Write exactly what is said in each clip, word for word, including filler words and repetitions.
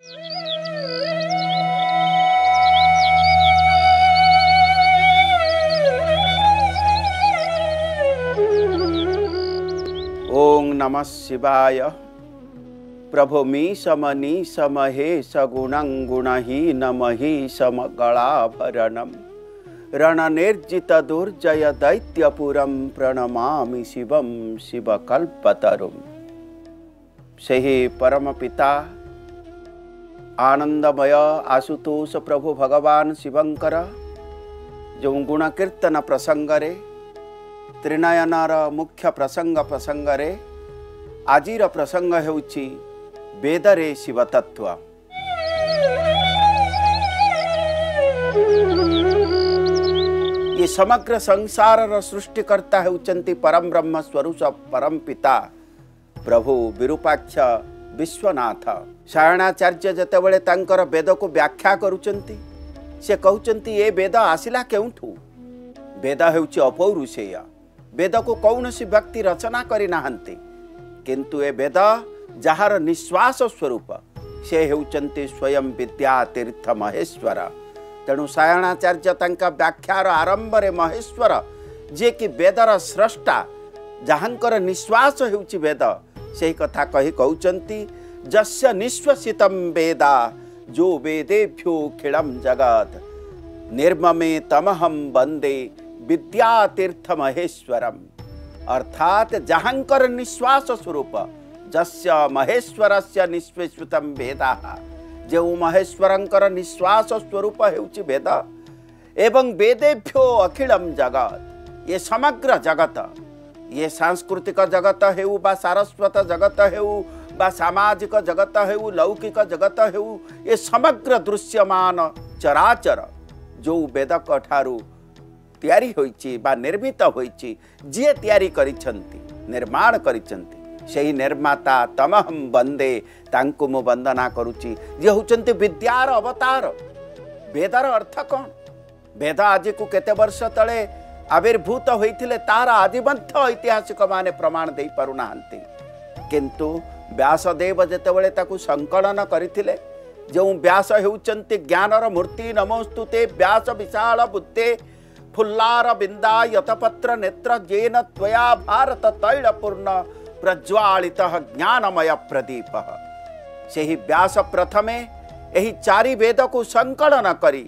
ओं नमः शिवाय। प्रभु मी सम नी सम हे सगुणं गुणहीनमहि समगलाभरणं रणनिर्जित दुर्जय दैत्यपुरं प्रणमामि शिवं शिवकल्पतरुं। सेहि परम पिता आनंदमय आशुतोष प्रभु भगवान शिवंकर जो गुण कीर्तन प्रसंगरे त्रिनयनार मुख्य प्रसंग प्रसंगरे आजिर प्रसंग हेउछि वेदरे शिवतत्व। ये समग्र संसार सृष्टिकर्ता हेउचंती परम ब्रह्म स्वरूप परम पिता प्रभु विरूपाक्ष विश्वनाथ। सायणाचार्य जेतेबेले तांकर वेद को व्याख्या करुचंती से कहउचंती ये वेद आसिला केउठू। वेद हेउछि अपौरुषेय। वेद को कौनसी व्यक्ति रचना करि नाहंती किंतु ए वेद जहार निश्वास स्वरूप से हेउचंती स्वयं विद्या तीर्थ महेश्वर। तेणु सायणाचार्य तांका व्याख्यार आरंभ रे महेश्वर जे कि वेदर स्रष्टा जहांकर निश्वास हेउछि वेद से कथा कही कहउचंती जस्य निश्वसितम वेदा जो वेदेभ्यो खिलम जगत निर्ममे तमहम वंदे विद्यातीर्थ महेश्वरम। अर्थात जहांकर निश्वास स्वरूप जस्य महेश्वरस्य निश्वसितम वेदा जो महेश्वरंकर निश्वास स्वरूप हेउछि वेद एवं वेदेभ्यो अखिलम जगत ये समग्र जगत ये सांस्कृतिक जगत हेउ बा सारस्वत जगत हेउ बा सामाजिक जगत हेउ लौकिक जगत हेउ ये समग्र दृश्यमान चराचर जो वेदक ठारू तैयारी होइछि बा निर्मित होइछि जे तैयारी करिछंती निर्माण करिछंती सेही निर्माता तमहम वंदे तांको मो वंदना करूछि जे होचंती विद्यार अवतार। वेदर अर्थ कौन? वेद आज को केते वर्ष तले आविर्भूत होइथिले तार आदिबंध ऐतिहासिक माने प्रमाण देई पारुनाहंती किंतु व्यासदेव जेतेबेले ताकू संकलन करिथिले जो व्यास हेउचंती ज्ञानर मूर्ति नमोस्तुते व्यास विशाल बुद्धे फुल्लार बिंदा यतपत्र नेत्र जेन त्वया भारत तैलपूर्ण प्रज्वालित ज्ञानमय प्रदीप। सेही व्यास प्रथमे एही चारि वेद को संकलन करी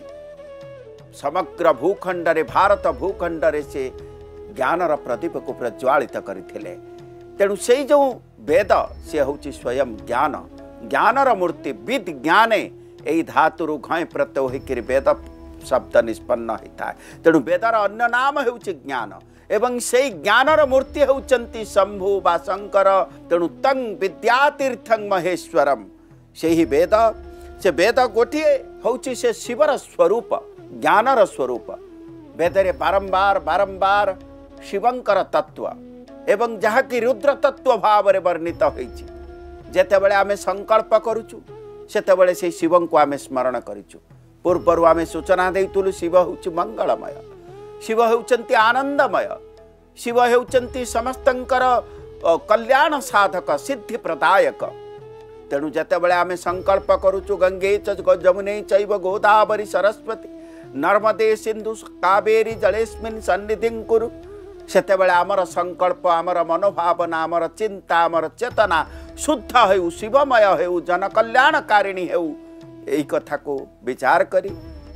समग्र भूखंड रे भारत भूखंड रे से ज्ञानर प्रदीप को प्रज्वालित करथिले। तेणु से जो वेद से होची स्वयं ज्ञान ज्ञानर मूर्ति विद ज्ञाने एही धातुरु घय प्रत्यय होइकि वेद शब्द निष्पन्न होता है। तेणु वेदर अन्य नाम हेउछि ज्ञान एवं से ज्ञानर मूर्ति हेउचंती शंभु बा शंकर। तेणु तं विद्यातीर्थं महेश्वरम से ही वेद से वेद गोटिए होउछि से शिवर स्वरूप ज्ञानर स्वरूप। वेदरे बारंबार बारंबार शिवंकर तत्व एवं जहा कि रुद्र तत्व भाव रे वर्णित होइछि। जेतेबेले आमे संकल्प करूछु सेतेबेले से शिवं को आमे स्मरण करिछु। पूर्वर आमे सूचना देइतुलु शिव होउछि मंगलमय शिव हेउचंती आनंदमय शिव हेउचंती समस्तंकर कल्याण साधक सिद्धि प्रदायक। तेणु जेतेबेले आमे संकल्प करूछु गंगे च जमुने चैव गोदावरी सरस्वती नर्मदे सिंधु कावेरी जलेस्मिन् सन्निधिं कुरु सेतेबेले आमर संकल्प आमर मनोभावना आमर चिंता आमर चेतना शुद्ध हेउ शिवमय हेउ जन कल्याणकारिणी हेउ एही कथा को विचार करी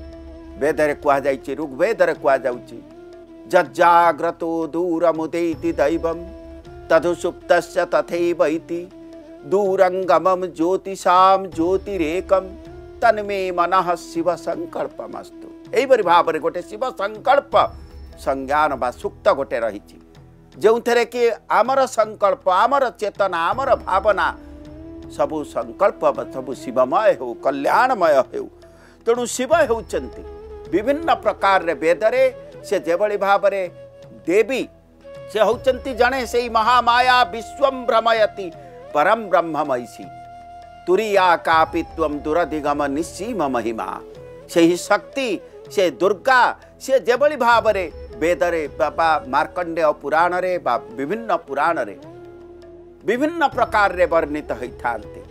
वेदरे कुआ जाइछि ऋग्वेदरे कुआ जाउछि जज्जाग्रतो दूरमुदेति दैवं तदुसुप्तस्य तथैव इति दूरंगमं ज्योतिषाम ज्योतिरेकम तन्मे मनः शिव संकल्पमस्तु। एही बरी भाबरे गोटे शिव संकल्प संज्ञान बा सुक्त गोटे रहिछि जो थरे कि आमर संकल्प आमर चेतना आमर भावना सबु संकल्प सबु शिवमय हो कल्याणमय हो। तेणु शिव होउचंती विभिन्न प्रकार रे वेदरे से जेभली भावरे देवी से होउचंती जणे सेई महामाया विश्वं भ्रमयति परम ब्रह्ममयसी तुरिया कापि त्वं दुरधिगम निस्सीम महिमा। सेही शक्ति से दुर्गा से जेभली भावरे वेदरे बाबा मार्कंडेय पुराण रे बा विभिन्न पुराण रे विभिन्न प्रकार रे वर्णित होइथांती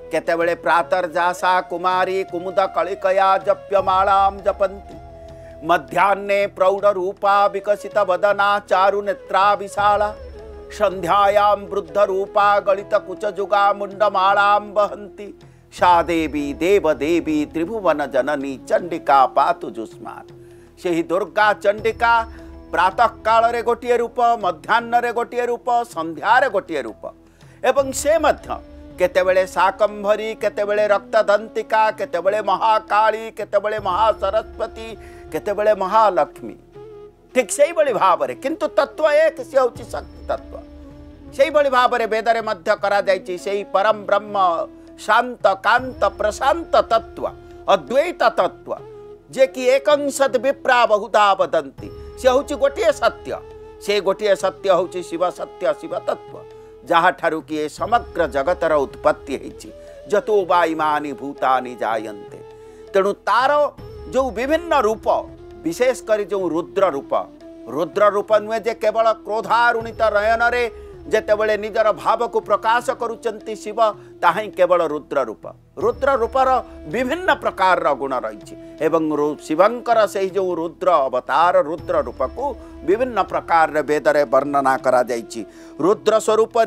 केतेबेले प्रातर्जासा कुमारी कुमुद कलिकया जप्यमालां जपन्ति मध्याह्ने प्रौढ़ रूपा विकसित वदना चारु नेत्रा विशाला संध्यायां वृद्ध रूपा गलित कुचजुगा मुंडमालां वहन्ति सा देवी देव देवी त्रिभुवन जननी चंडिका पातु जुष्मान। से दुर्गा चंडिका प्रातः काल रे गोटे रूप मध्याह्न रे गोटे रूप संध्यारे गोटे रूप एवं से मध्य केतेबेले शाकंभरी केतेबेले रक्तदंतिका केतेबेले महाकाली केतेबेले महासरस्वती केतेबेले महालक्ष्मी ठीक से बड़ी भाव रे किंतु तत्व एक से होची शक्ति तत्व से बड़ी भाव रे वेदरे मध्य करा जायछि से परम ब्रह्म शांत कांत प्रशांत तत्व अद्वैत तत्व जे कि एकंसद विप्रा बहुधा वदन्ति से होची गोटे सत्य से गोटे सत्य होची शिव सत्य शिव तत्व जहाँ ठारू कि समग्र जगतर उत्पत्ति होती जतो वा इमानि भूतानि जायन्ते तेणु तार जो विभिन्न रूप विशेष कर जो रुद्र रूप रुद्र रूप नुहे जे केवल क्रोधारुणित नयन रे जेतेबेले निजर भाव को प्रकाश करुचंती शिव ताहा केवल रुद्र रूप रुद्र रूपर विभिन्न प्रकार गुण रही एवं शिवंकर से जो रुद्र अवतार रुद्र रूप को विभिन्न प्रकार वेदरे वर्णना करा जायछि। रुद्र स्वरूप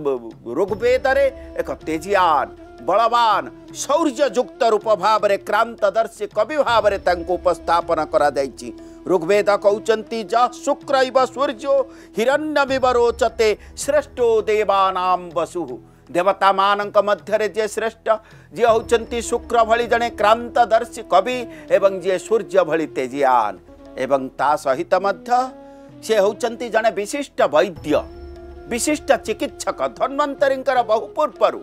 ऋग्वेदरे एक तेजियान बलवान शौर्य युक्त रूप भाव रे क्रांतदर्शी कवि भाव रे तांको उपस्थापन करा जायछि। ऋग्वेद कहउचंती ज शुक्र इव सूर्यो हिरण्यमिव रोचते श्रेष्ठो देवानां वसुः देवता मानक मध्य जे श्रेष्ठ जे होचंती शुक्र भली जने क्रांतदर्शी कवि एवं जे सूर्य भली तेजियान एवं ता सहित मध्य से होचंती जने विशिष्ट वैद्य विशिष्ट चिकित्सक धन्वंतरींकर बहु पूर्वरु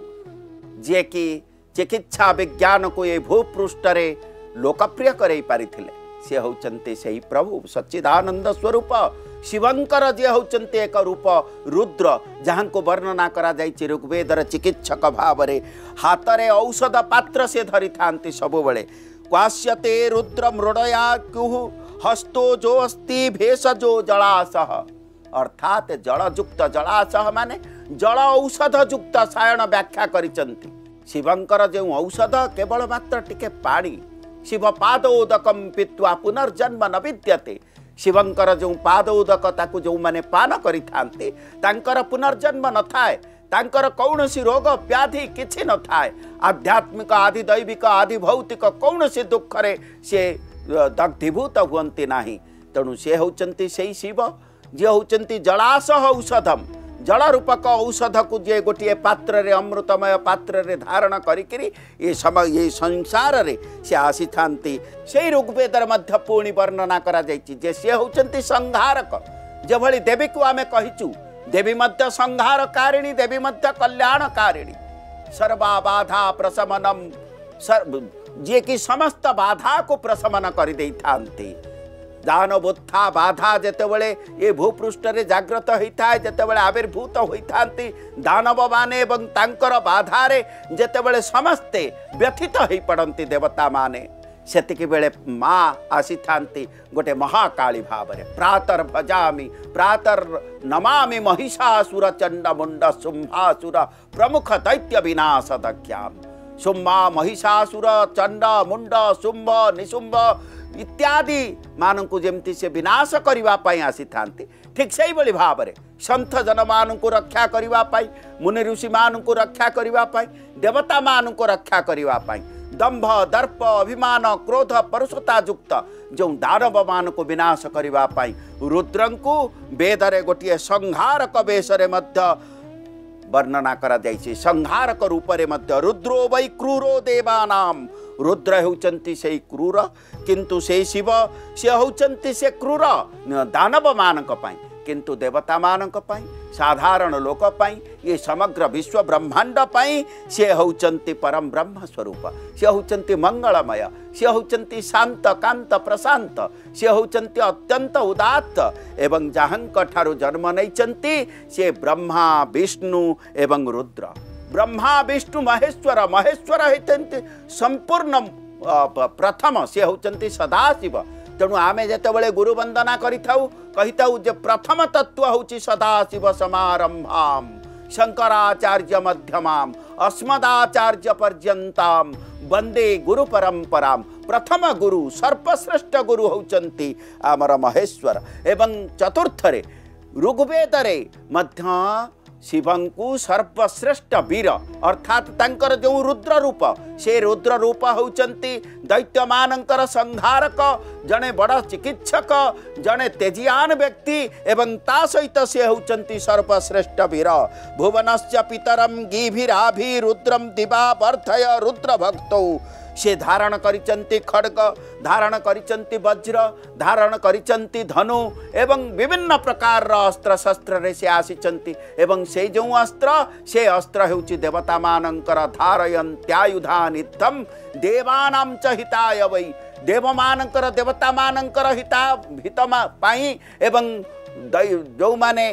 जे कि चिकित्सा विज्ञान को ये भूपृष्ठ रे लोकप्रिय करई पारिथिले से होचंती सही प्रभु सच्चिदानंद स्वरूप शिवंकर जे होचंती एक रूप रुद्र जहां को वर्णना करा जायछि ऋग्वेदर चिकित्सक भाव रे हाथ रे औषध पात्र से धरि थांती सब बेले क्वास्यते रुद्र मृडया कुहु हस्तो जो अस्ति भेषजो जलाशय अर्थात जलयुक्त जलाशय माने जल औषध युक्त सायन व्याख्या करिसंती शिवंकर जो औषध केवल मात्र टिके पानी शिव पादोदकम पीत्वा पुनर्जन्म न विद्यते शिवंकर जो पादोदक ताकू जो माने पान करि थांती तांकर पुनर्जन्म न थाए तांकर कौनसी रोग व्याधि किछि न थाए आध्यात्मिक आदि दैविक आदि भौतिक कौनसी दुख रे से दग्धीभूत हुअन्ति नाही तेणु से होचंती सेही शिव जे होचंती जलाशय औषधम जल रूपक औषध को जे गोटे पात्र रे अमृतमय पात्र रे धारण करिकरी ये समय ये संसार रे से आसी थांती से ऋग्वेदर मध्य पूर्णी वर्णना करा जायछि जे से होचंती संहारक जे भली देवी को आमे कहिचु देवी मध्य संहारकारिणी देवी मध्य कल्याणकारिणी सर्वा बाधा प्रशमनम सर्व जे कि समस्त बाधा को प्रशमन करि देई थांती दानवोत्था बाधा जेतेबेले ये भूपृष्ठ रे जागृत होता है जेतेबेले आविर्भूत होइथांती दानव माने एवं तांकर बाधा रे जेतेबेले समस्ते व्यथित होई पड़ंती देवता माने सेतिकी बेले माँ आसी थांती गोटे महाकाली भाव रे प्रातर भजामि प्रातर नमामि महिषासुर चंड मुंड शुंभासुर प्रमुख दैत्य विनाश दख्याम शुंभा महिषासुर चंड मुंड शुंभ निशुंभ इत्यादि मानू जमती से विनाश करने आसी थांती ठीक से ही भाव में संत जन मान को रक्षा करने मुनि ऋषि मान को रक्षा करने देवता मान को रक्षा करने दंभ दर्प अभिमान क्रोध परुषता युक्त जो दानव मान को विनाश करने रुद्र को वेदरे गोटे संहारक वेशरे मध्य वर्णना करा जायछि संहारक रूपरे मध्य रुद्रो वै क्रूरो देवानाम रुद्र होचंती से क्रूर किंतु से शिव से होचंती से क्रूर दानव मानक पाई किंतु देवता मानक पाई साधारण लोक पाई ये समग्र विश्व ब्रह्मांड पाई से होचंती परम ब्रह्म स्वरूप से होचंती मंगलमय से होचंती शांत कांत प्रशांत से होचंती अत्यंत उदात्त एवं जहांक ठारू जन्म नैचंती से ब्रह्मा विष्णु एवं रुद्र ब्रह्मा विष्णु महेश्वर महेश्वर होते संपूर्ण प्रथम से होचंती सदाशिव तेणु आमे जेतेबेले गुरु वंदना करिथाउ कहिताउ जे प्रथम तत्व होची सदाशिव समारंभाम शंकराचार्य मध्यमाम अस्मदाचार्य पर्यंताम वंदे गुरु परंपराम। प्रथम गुरु सर्वश्रेष्ठ गुरु होचंती आमर महेश्वर। एवं चतुर्थरे ऋग्वेदरे मध्य शिवंकु सर्वश्रेष्ठ वीर अर्थात तांकर जो रुद्र रूप से रुद्र रूप होचंती दैत्य मानंकर संहारक जने बड़ चिकित्सक जने तेजियान व्यक्ति एवं ता सहित से होचंती सर्वश्रेष्ठ वीर। भुवनस्य पितरम गीभिराभि रुद्रम दिवा वर्धय रुद्र भक्तौ। से धारण करिचंती खड्ग धारण करिचंती वज्र धारण करिचंती धनु एवं विभिन्न प्रकार अस्त्र शस्त्र रे से आसीचंती। एवं से जो अस्त्र से अस्त्र हेउची देवता मानंकर धारयन्त्यायुधान इत्थम देवानां च हिताय वै। देव मानंकर देवता मानंकर हिता हितमा पाई एवं जो माने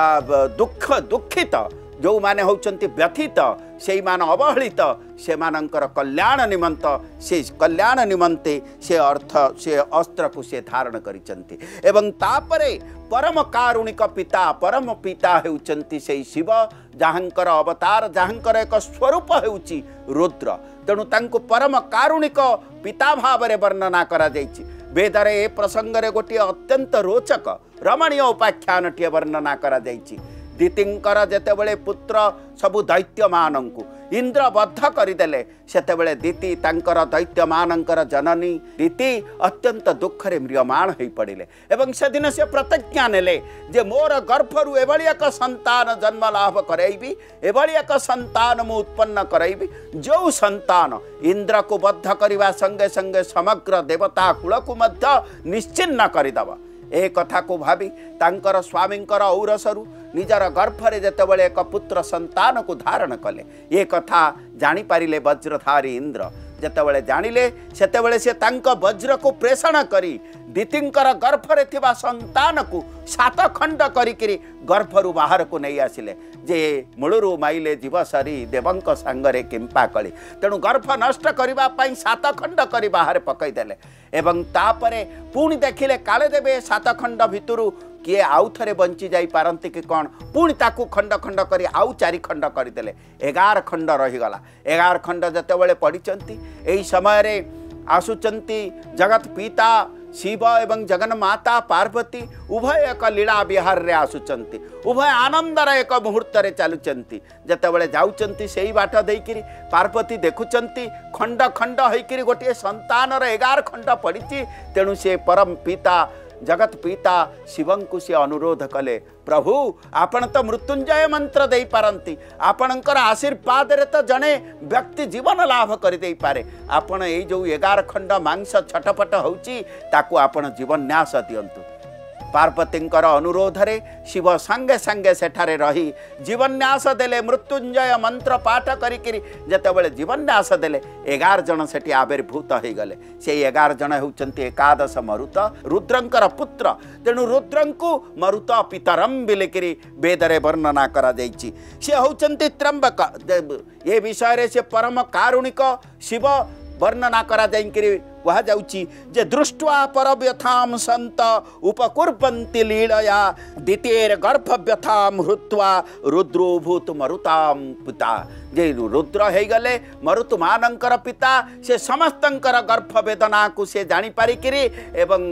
दुख दुखित जो माने होचंती व्यथित से मान अवहेलित से मानंकर कल्याण निमंत से कल्याण निमंते से अर्थ से अस्त्र को से धारण करिचंती। एवं तापरे परम कारुणिक पिता परम पिता हेउचंती से शिव जहाँकर अवतार जहाँकर एक स्वरूप हेउची रुद्र। तेणु तांको परम कारुणिक पिता भाव रे वर्णना करा जायछि। वेदरे ए प्रसंग रे गोटे अत्यंत रोचक रमणीय उपाख्यान टिए वर्णना करा जायछि। दितिंकर जेतेबेले पुत्र सबु दैत्य मानंकु इंद्र बद्ध करदेले सेतेबेले दिति तांकर दैत्य मानंकर जननी दिति अत्यंत दुख रे म्रियमाण होई पड़िले। एवं से दिन से प्रतिज्ञा नेले जे मोर गर्भरु एभली एक संतान जन्म लाभ करैबी एभली एक संतान मु उत्पन्न करैबी जो संतान इंद्र को बद्ध करिवा संगे संगे समग्र देवता कुल को मध्य निश्चिन्न करिदबा। ए कथा को भावी तांकर स्वामींकर औरसरु निजर गर्भरे जेतेबेले एक पुत्र संतान को धारण कले। ये कथा जानी पारिले वज्रधारी इंद्र। जेतेबेले जानिले सेतेबेले से तांक वज्र को प्रेषण करी दितिंकर गर्भरे थिबा संतान को सात खंड करिकिरी गर्भरु बाहर को नहीं आसिले जे मूलरू माइले जीव सारी देवंक सांगरे किंपा कली। तेणु गर्भ नष्ट करिबा पई सात खंड करी बाहर पकई देले। एवं तापरे पुणी देखिले काले देबे सात खंड भितरु किए आउ थे बंची जाई पारंती कि कौन पुणी ताकू खंड खंड करी आउ चारि खंड करदेले एगार खंड रहीगला। एगार खंड जतेबेले पड़िचंती एही समय रे आसुचंती जगत पिता शिव एवं जगन माता पार्वती उभय एक लीला विहार रे आसुचंती उभय आनंदर एक मुहूर्त रे चलुचंती। जतेबेले जाउचंती सेही बाट देइकिरी पार्वती देखुचंती खंड खंड होइकिरी गोटे संतान रे एगार खंड पड़िची। तेणु से परम पिता जगत पिता शिवं को से अनुरोध कले प्रभु आपण तो मृत्युंजय मंत्र दे पारंती आपणकर आशीर्वाद रे तो जने व्यक्ति जीवन लाभ कर दे पारे। आपण ए जो एगार खंड मांस छटपट होची ताकू आपण जीवन न्यास दियंतु। पार्वतींकर अनुरोध रे शिव संगे संगे सेठारे रही जीवन्यास देले मृत्युंजय मंत्र पाठ करिकिरी जेतेबेले जीवन्यास देले एगार जन सेठी आविर्भूत हो गले। से एगार जन होचंती एकादश मरुत रुद्रंकर पुत्र। तेणु रुद्रंकु मरुत पितरम बिलेकिरी वेदरे वर्णना करा जायछि। से होचंती त्र्यंबक। ये विषय रे से परम कारुणिक शिव वर्णना करा जाइकिरी वह जाउची जे दृष्ट्वा परव्यथाम संत उपकुर्वन्ति लीलया द्वितीयर गर्भव्यथाम हृत्वा रुद्रो भूत मरुताम पिता। जे रुद्र हो गले मरुत मानंकर पिता से समस्तंकर गर्भ वेदना को से जानी पारिकिरी एवं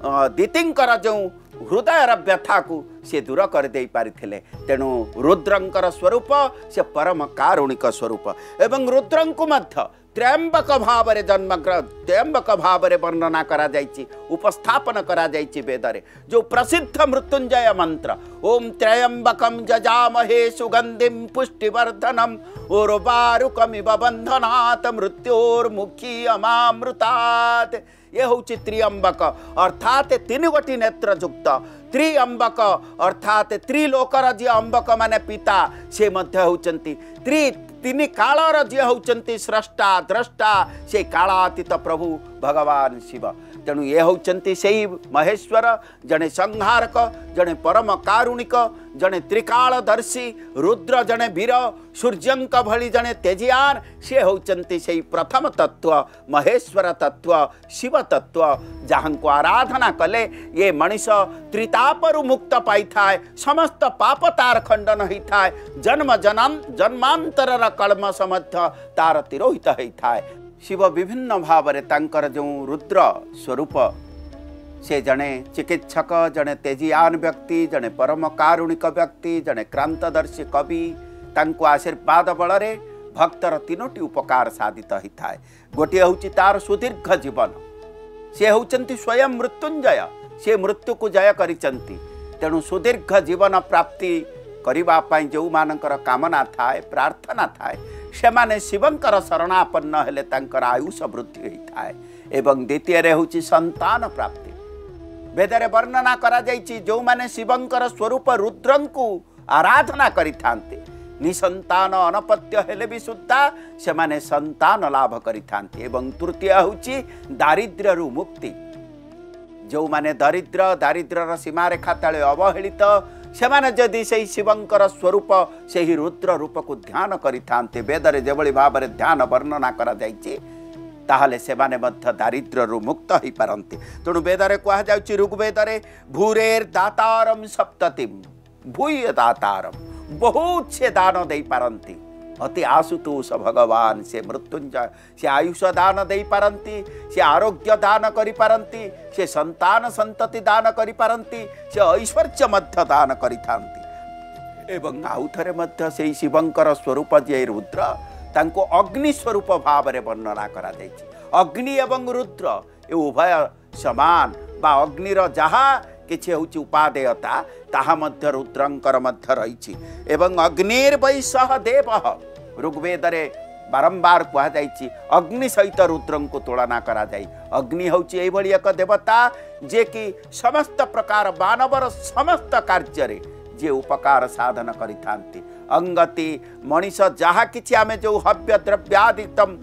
दितिंकर जो हृदयर व्यथा को से दूर कर दे पारिथिले। तेणु रुद्रंकर स्वरूप से परम कारुणिक स्वरूप एवं रुद्रंकु मध्य त्रयंबक भाव रे जन्म त्रयंबक भाव रे वर्णना करा जायछि उपस्थापन करा जायछि वेदरे जो प्रसिद्ध मृत्युंजय मंत्र ओम त्रयंबकम जजामहे सुगंधिम पुष्टिवर्धनम उर्वारुकमिव बंधनात् मृत्योर्मुखी अमामृतात्। ये होछि त्रियंबक अर्थात तीन गोटी नेत्र युक्त त्रियंबक अर्थात त्रिलोकर जी अंबक माने पिता से मध्य होचंती त्रि तीन कालर जी होचंती स्रष्टा द्रष्टा से कालातीत प्रभु भगवान शिव। तेणु ये होचंती सेही महेश्वर, जड़े संहारक, जड़े परम कारुणिक, जड़े त्रिकालदर्शी, रुद्र जड़े वीर, सूर्यंक भली जड़े तेजियान, से होचंती सेही प्रथम तत्व महेश्वर तत्व शिव तत्व, जहां को आराधना कले ये मनीष त्रितापरु मुक्त पाई थाए, समस्त पाप तार खंडन होता है, जन्म जन्म जन्मांतर कलम समध्य तार तिरोहित होता है। शिव विभिन्न भाव तांकर जो रुद्र स्वरूप, से जड़े चिकित्सक, जड़े तेजियान व्यक्ति, जड़े परम कारुणिक व्यक्ति, जड़े क्रांतदर्शी कवि, तांको आशीर्वाद बल भक्तर तीनोटी उपकार साधित होता है। गोटे हूँ तार सुदीर्घ जीवन, से होचंती स्वयं मृत्युंजय, से मृत्यु को जय करिचंती। तेणु सुदीर्घ जीवन प्राप्ति करिबा पई जो मानकर कामना थाए, प्रार्थना थाए, से माने शिवंकर शरणापन्न हेले तांकर आयुष वृद्धि होता है। एवं द्वितीय रे होची संतान प्राप्ति। वेदरे वर्णना करा जायछि जो माने शिवंकर स्वरूप रुद्रंकु आराधना करिथांते, निसंतान अनपत्य हेले भी सुद्धा से माने संतान लाभ करिथांते। एवं तृतीय होची दारिद्र्य रु मुक्ति। जो माने दरिद्र, दारिद्र्यर सीमा रेखा तले अवहेलित, से माने जदि से शिवंकर स्वरूप से ही रुद्र रूप को ध्यान करिथांते, वेदरे जेभଳି भाବରେ ध्यान वर्णना करा जायछि, ताहले से माने मध्य दारिद्र्य रु मुक्त होई पारंती। तेणु वेदरे कहा जाउछि ऋग्वेदरे भूरेर दातारम सप्ततिम, भूय दातारम, बहुत से दान दे पारंती। अति आशुतोष भगवान से मृत्युंजय, से आयुष दान दे पारंती, से आरोग्य दान करि पारंती, से संतान संतति दान करि पारंती, से ऐश्वर्य मध्य दान करिथांती। एवं आउ थरे मध्य से शिवंकर स्वरूप जे रुद्र, तांको अग्नि स्वरूप भाव रे वर्णना करा जायछि। अग्नि एवं रुद्र ए उभय समान, बा अग्निर जहा किछि होछि उपादेयता ताहा मध्य रुद्रंकर मध्य रहिछि। एवं अग्निर वै सह देवः, ऋग्वेदरे बारंबार कहा जायछि अग्नि सहित रुद्रं को तुलना करा जाय। अग्नि होछि एभଳି एक देवता जे कि समस्त प्रकार मानवर समस्त कार्य रे जे उपकार साधन करिथांती। अंगति मनीष जहा किछि आमे जो हव्य द्रव्यादितम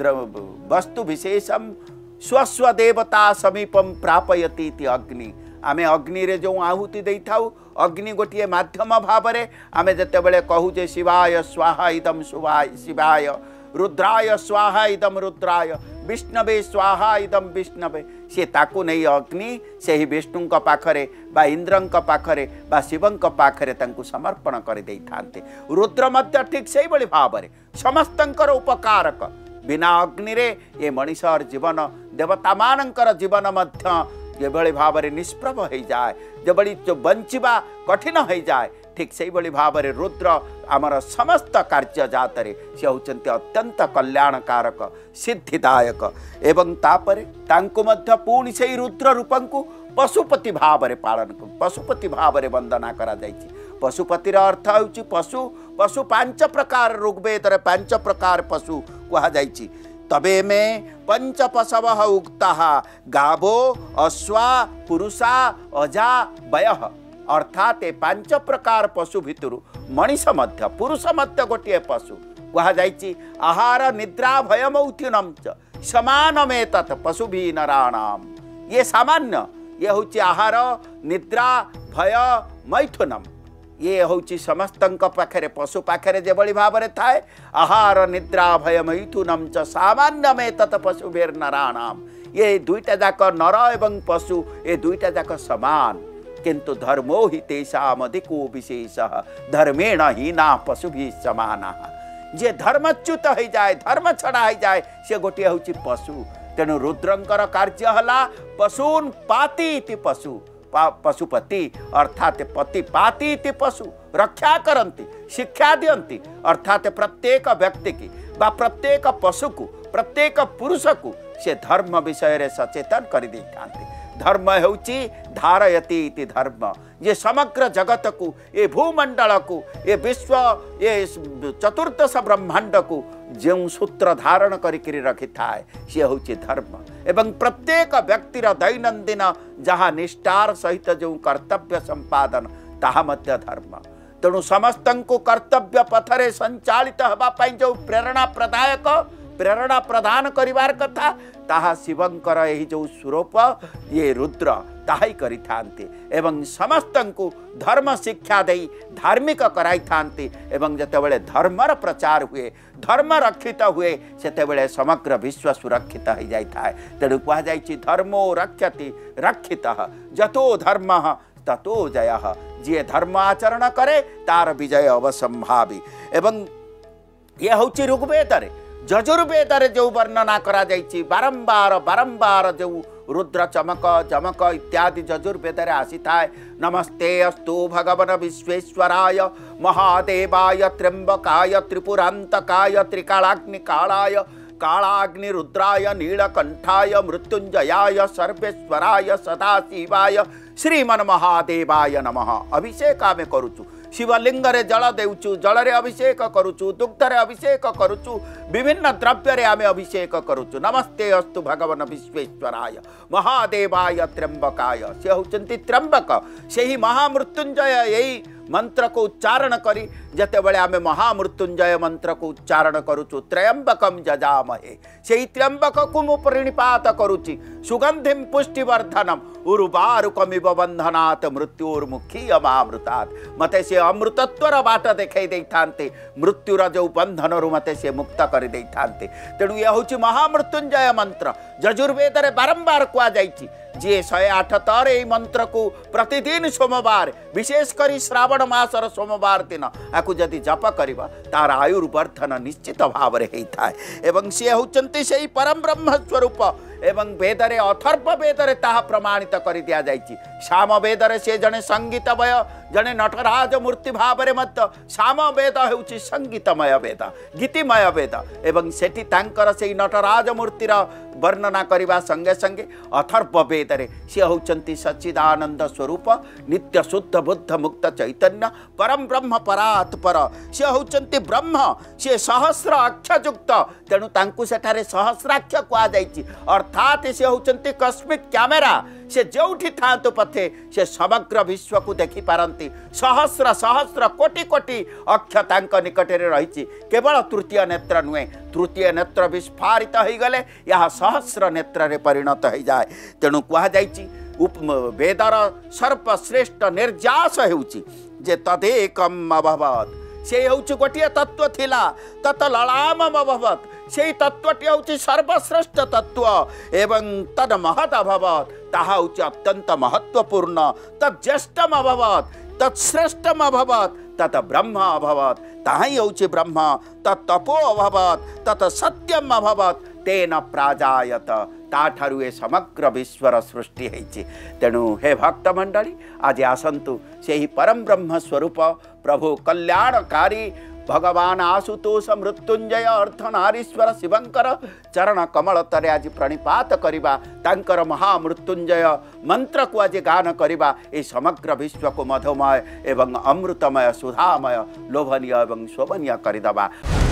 वस्तु विशेषम स्वस्व देवता समीपम प्रापयति इति अग्नि। आमे अग्नि रे जो आहुति देई थाउ, अग्नि गोटे माध्यम भाव में आमे जते बेले कहू जे शिवाय स्वाहा इदम शिवाय शिवाय, रुद्राय स्वाहा इदम रुद्राय, विष्णवे स्वाहा इदम विष्णवे, से ताकू नहीं अग्नि से ही विष्णु पाखरे बा इंद्रं पाखरे बा शिवं पाखरे तांकु समर्पण कर देई थांते। रुद्र मध्य ठीक से बड़ी भाव में समस्तंकर उपकारक। बिना अग्नि रे ये मनीषर जीवन, देवता मानकर जीवन मध्य जेभଳି भाव निष्प्रभ हो जाए, जेभଳି जो बंचिबा कठिन हो जाए, ठीक से भली भाव रुद्र आमर समस्त कार्य जातरे से होचंती अत्यंत कल्याणकारक सिद्धिदायक। एवं तापरे तांको मध्य पुणी से रुद्र रूपं को पशुपति भाव में पालन, पशुपति भाव में वंदना करा जायछि। पशुपतिर अर्थ होछि पशु। पशु पांच प्रकार, ऋग्वेदरे पांच प्रकार पशु कहा जायछि। तबे में पंच पशव उक्ता गावो अश्वा पुरुषा अजा वय, अर्थात ए पांच प्रकार पशु भितरु मनीष मध्य पुरुष मध्य गोटे पशु कहा जायछि। आहार निद्रा भय मौथुनम च समान में तत् पशु भी नराणाम। ये सामान्य, ये होछि आहार निद्रा भय मैथुनम, ये होछि समस्तंक पाखरे पशु पाखरे जेभଳି भावरे थाए। आहार निद्रा भय मैथुनम च सामान्य में तत् पशु भेर नराणाम। ये दुईटा जाक नर एवं पशु ये दुईटा जाक समान, किंतु धर्मो हि तेषाम अधिको विशेषः धर्मेण हीना पशु भी समाना। जे धर्मच्युत हो जाए, धर्म छड़ा हो जाए, से गोटे होछि पशु। तेणु रुद्रंकर कार्य हला पशून पाति इति पशु, पशुपति अर्थात पति पाति इति पशु रक्षा करती, शिक्षा दियंती, अर्थात प्रत्येक व्यक्ति की बा प्रत्येक पशु को प्रत्येक पुरुष को से धर्म विषय रे सचेतन कर दी थांती। धर्म होउची धारयति इति धर्म, ये समग्र जगत को, ये भूमंडल को, ये विश्व, ये चतुर्दश ब्रह्मांड को जो सूत्र धारण करिकरी रखि थाए से होउची धर्म। एवं प्रत्येक व्यक्तिर दैनंदिन जहाँ निष्ठार सहित जो कर्तव्य संपादन ताहा मध्य धर्म। तेणु समस्त को कर्तव्य पथरे संचालित हवा पाई जो प्रेरणा प्रदायक प्रेरणा प्रदान करिवार कथा ताहा शिवंकर एही जो स्वरूप ये रुद्र ताहाई करि थांती एवं समस्तंकु धर्म शिक्षा देई धार्मिक कराई थांती एवं जतेबेले धर्मर प्रचार हुए धर्म रक्षित हुए सेतेबेले समग्र विश्व सुरक्षित हो जाई थाए। तेणु कहा जाइछि धर्मो रक्षति रक्षितः जतो धर्मः ततो जयः। जे धर्म आचरण करे तार विजय अवसंभावी। एवं ये हूँ ऋग्वेद यजुर्वेद जो वर्णना करा जाइछि बारंबार बारंबार जो रुद्र चमक चमक इत्यादि यजुर्वेद आसी थाए। नमस्ते अस्तु भगवन विश्वेश्वराय महादेवाय त्र्यंबकाय त्रिपुरांतकाय त्रिकालाग्नि कालाय कालाग्नि रुद्राय नीलकंठाय मृत्युंजयाय सर्वेश्वराय सदाशिवाय श्रीमन महादेवाय नमः। अभिषेक आमे करुचु शिवलिंग रे जल देउचु जल रे अभिषेक करुचु दुग्ध रे अभिषेक करुचु विभिन्न द्रव्य रे आमे अभिषेक करुचु। नमस्ते अस्तु भगवन विश्वेश्वराय महादेवाय त्र्यंबकाय। से होचंती त्र्यंबक से ही महामृत्युंजय यही मंत्र को उच्चारण करी जतेबेले आमे महामृत्युंजय मंत्र को उच्चारण करुचु त्रयंबकम जजामहे से ही त्र्यंबक को मु प्रणिपात करुचि सुगंधिम पुष्टिवर्धनम उर्वारुकमिव बंधनात् मृत्युर्मुखीयमामृतात्। मते से अमृतत्वर बाट देखै दै थांते मृत्युर जो बंधन रु मते से मुक्त कर दै थांते। तेणु यह होची महामृत्युंजय मंत्र यजुर्वेद रे बारंबार कुआ जाइछि। जे शहे आठ तर यही मंत्र को प्रतिदिन सोमवार विशेषकर श्रावण मासर सोमवार दिन आपको जदि जप करिबा तार आयुर्वर्धन निश्चित भाव रे होता है। एवं से होचंती से परम ब्रह्म स्वरूप एवं वेद रे अथर्व वेद रे ताहा प्रमाणित कर दिया जाइछि। साम वेद रे से जने संगीतमय जने नटराज मूर्ति भाव रे मत साम वेद हेउछि संगीतमय वेद गीतिमय वेद एवं सेठी तांकर से नटराज मूर्तिर वर्णना करने संगे संगे अथर्व वेद रे से होचंती सच्चिदानंद स्वरूप नित्य शुद्ध बुद्ध मुक्त चैतन्य परम ब्रह्म परात्पर। से होचंती ब्रह्म से सहस्र अक्षयुक्त तेणु तांकु सेठारे सहस्राक्ष कुआ जाइछि। अर्थात से होचंती कस्मिक कैमेरा से जोठी थांतु पथे से समग्र विश्व को देखि पारंती सहस्र सहस्र कोटि कोटि अक्ष तांक निकटे रही। केवल तृतीय नेत्र नुहे तृतीय नेत्र विस्फारित हो गले यह सहस्र नेत्र रे परिणत हो जाए। तेणु कहा जाइछि वेदर सर्वश्रेष्ठ निर्जास हेउछि जे तदेकम अभवत्। से हूँ गोटे तत्व थिला तत ललाम अभवत से तत्वटी हूँ सर्वश्रेष्ठ तत्व एवं तद महत अभवत ताहा हूँ अत्यंत महत्वपूर्ण तज्ज्येष्ठम अभवत तत्श्रेष्ठम अभवत तत ब्रह्म अभवत ताही हूँ ब्रह्म तत्तपो अभवत तत सत्यम अभवत तेन प्राजायत ताठारु ए समग्र विश्वर सृष्टि होइछि। तेणु हे भक्त मंडली आज आसंतु से ही परम ब्रह्म स्वरूप प्रभु कल्याणकारी भगवान आशुतोष मृत्युंजय अर्धनारीश्वर शिवंकर चरण कमल तरे आज प्रणिपात करिबा तांकर महामृत्युंजय मंत्र को आज गान करिबा ए समग्र विश्व को मधुमय एवं अमृतमय सुधामय लोभनीय एवं शोभनीय करिदबा।